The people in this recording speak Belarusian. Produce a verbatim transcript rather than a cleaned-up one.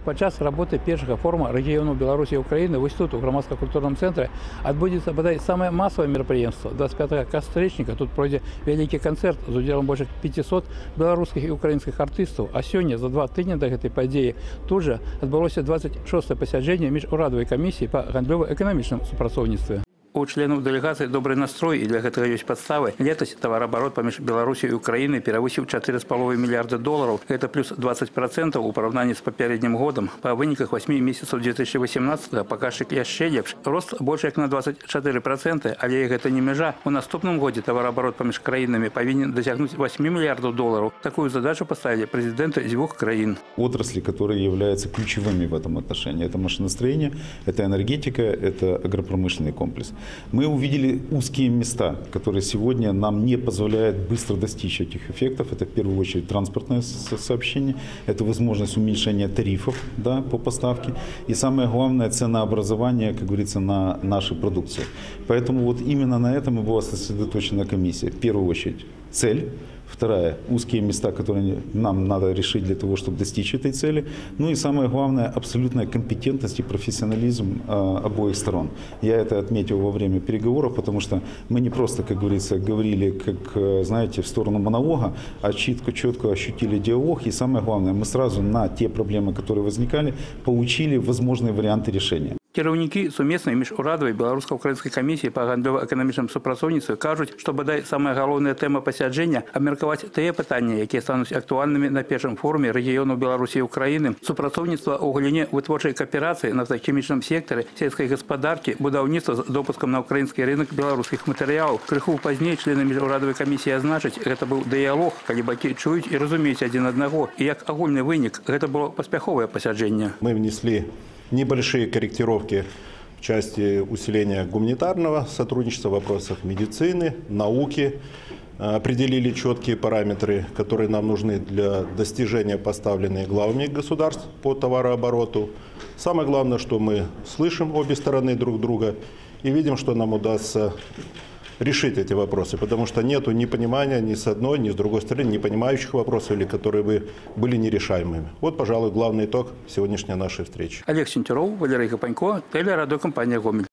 Падчас работы першага форума рэгіёнаў Беларусі і Украіны вось тут у грамадска-культурным цэнтры адбудзецца бадай самае масавае мерапрыемства. двадцать пятого кастрычніка тут пройдзе вялікі канцэрт з удзелам больш пятисот беларускіх і украінскіх артыстаў. А сёння за два тыдні да гэтай падзеі тут жа адбылося двадцать шостае пасяджэнне міжурадавай камісіі па гандлёва-эканамічным супрацоўніцтве. У членаў дэлегацыі добры настрой, і для гэтага ёсць падставы. Летась тавараабарот паміж Беларусю і Украінай перавысіў чатыры з паловай мільярда долараў. Гэта плюс двадцать процентаў у параўнанні з папярэднім годам. Па выніках восьмі месяцаў две тысячи восемнадцатого паказчык яшчэ лепш. Рост больш як на двадцать четыре процента, але гэта не мяжа. У наступным годзе тавараабарот паміж краінамі павінен дасягнуць восьмі мільярдаў долараў. Такую задачу поставили президенты двух краін. Отрасли, которые являются ключевыми в этом отношении. Это машиностроение, это энергетика, это агропромышленный комплекс. Мы увидели узкие места, которые сегодня нам не позволяют быстро достичь этих эффектов. Это в первую очередь транспортное сообщение, это возможность уменьшения тарифов, да, по поставке. И самое главное, ценообразование, как говорится, на нашей продукции. Поэтому вот именно на этом и была сосредоточена комиссия. В первую очередь цель. Вторая – узкие места, которые нам надо решить для того, чтобы достичь этой цели. Ну и самое главное – абсолютная компетентность и профессионализм э, обоих сторон. Я это отметил во время переговоров, потому что мы не просто, как говорится, говорили, как, знаете, в сторону монолога, а четко, четко ощутили диалог. И самое главное, мы сразу на те проблемы, которые возникали, получили возможные варианты решения. Кіраўнікі сумеснай міжурадавай беларуска-украінскай камісіі па гандлёва-эканамічным супрацоўніцтве кажуць, што бадай самая галоўная тэма пасяджэння абмеркаваць тыя пытанні, якія стануць актуальнымі на першым форуме рэгіёнаў Беларусі і Украіны. Супрацоўніцтва ў галіне вытворчай кааперацыі, нафтахімічным сектары, сельскай гаспадаркі, будаўніцтва з допускам на ўкраінскі рынок беларускіх матэрыялаў. Крыху пазней члены міжурадавай камісіі азначаць, гэта быў дыялог, калі бакі чуюць і разумеюць адзін аднаго. І як агульны вынік, гэта было паспяховае пасяджэнне. Мы внесли небольшие корректировки в части усиления гуманитарного сотрудничества в вопросах медицины, науки. Определили четкие параметры, которые нам нужны для достижения поставленных главами государств по товарообороту. Самое главное, что мы слышим обе стороны друг друга и видим, что нам удастся решить эти вопросы, потому что нет ни понимания ни с одной, ни с другой стороны, не понимающих вопросов, или которые бы были нерешаемыми. Вот, пожалуй, главный итог сегодняшней нашей встречи. Олег Сентюров, Валерий Капанько, телерадиокомпания «Гомель».